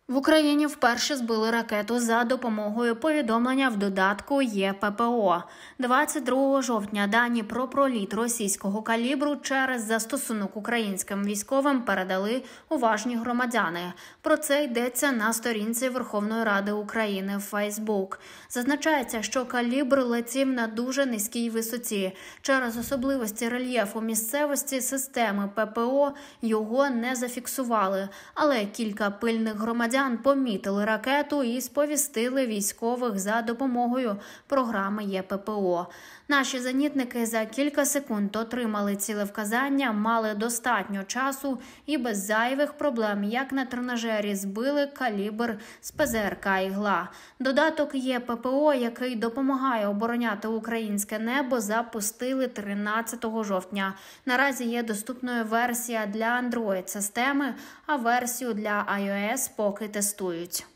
В Україні вперше збили ракету за допомогою повідомлення в додатку ЄППО. 22 жовтня дані про проліт російського калібру через застосунок українським військовим передали уважні громадяни. Про це йдеться на сторінці Верховної Ради України в Фейсбук. Зазначається, що калібр летів на дуже низькій висоті. Через особливості рельєфу місцевості системи ППО його не зафіксували, але кілька пильних громадян помітили ракету і сповістили військових за допомогою програми ЄППО. Наші зенітники за кілька секунд отримали цілевказання, мали достатньо часу і без зайвих проблем, як на тренажері, збили калібр з ПЗРК «Ігла». Додаток ЄППО, який допомагає обороняти українське небо, запустили 13 жовтня. Наразі є доступною версія для Android-системи, а версію для iOS поки тестують.